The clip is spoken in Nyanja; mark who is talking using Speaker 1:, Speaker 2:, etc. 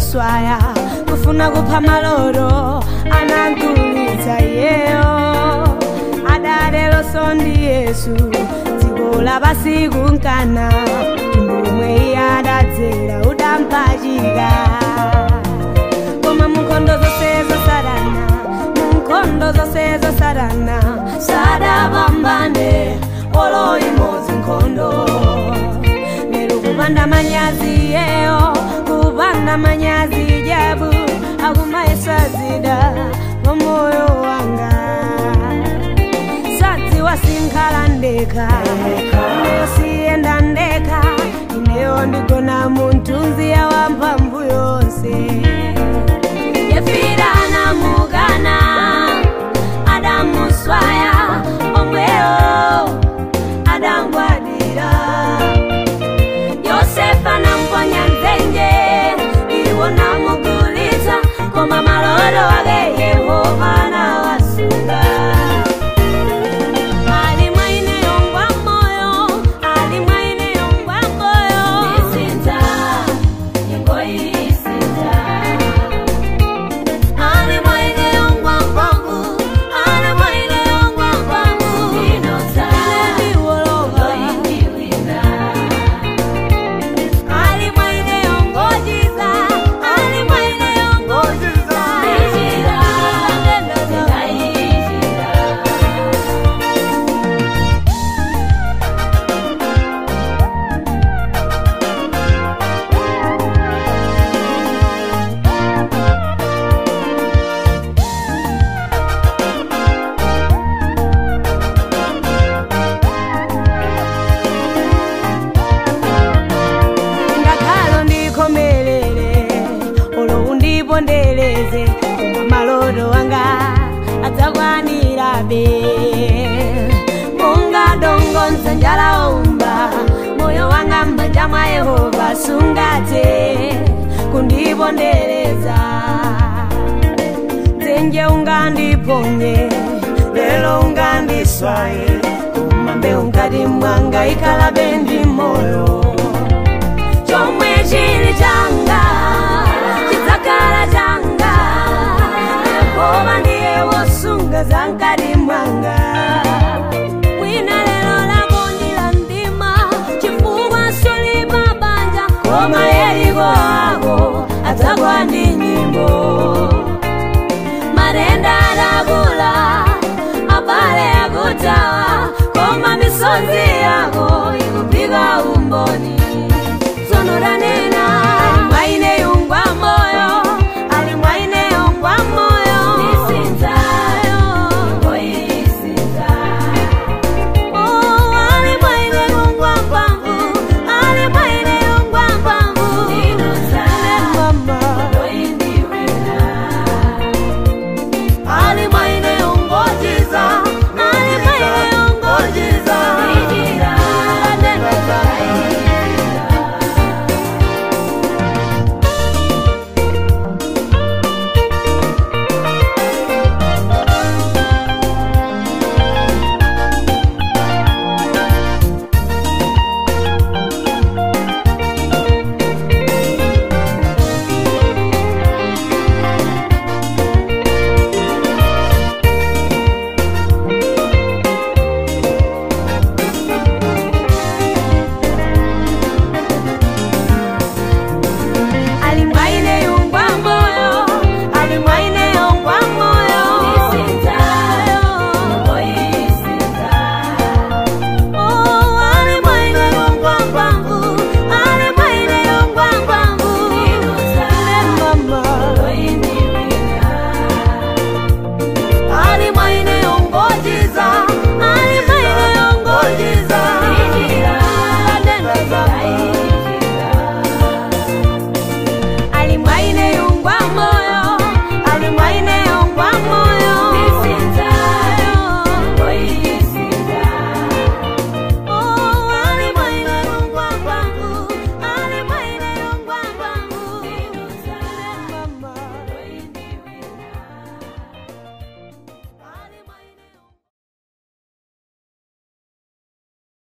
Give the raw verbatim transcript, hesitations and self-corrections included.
Speaker 1: muswaya kufuna kupha maloro anantulitsa iyeyo adalelo sondi Yesu dzikola basikunkana tumumwe yadadzera udampachika koma munkondo zose zosarana munkondo zose zosarana sadabambane olo imodzi nkhondo lero kupanda manyazi yeyo kupanda manyazi jabu akumayesazida momoyo wanga sati wasinkhala ndeka ineyo siyenda ndeka ineyo ndigona muntunzi yawamphamvu yonse yefirana mugana Adamu swaya omweyo adangwadira Yosefa namponya nzenje iwo namugulitsa koma maloro wake Yehova nawasunga ali mwaine yongwa moyo ali mwaine yongwa moyo isinza ingoisinza ali mwaine yongwa mpangu ali mwaine yongwa mpangu inoza ndiwologa indiwina ali mwaine yongojiza ali mwaine yongojiza ijira ndenda ijira ngakalo ndikomelele olo undibondeleze koma maloro wanga adzakwanirabe monga dongo nsanjala umba moyo wanga m'manja mwa Yehova sungathe kundibondeleza dzenje ungandiponye lelo ungandiswaye koma mbewu ngati mwanga ikhalabe ndi moyo chomwe chili changa chidzakhala changa Yehova ndiye wosunga zankati mwanga mwina lero lako ndila ndima chifukwa solipa banja koma Yeriko ako adzagwa ndi nyimbo marenda adakula abale akutawa koma misozi yako ikupita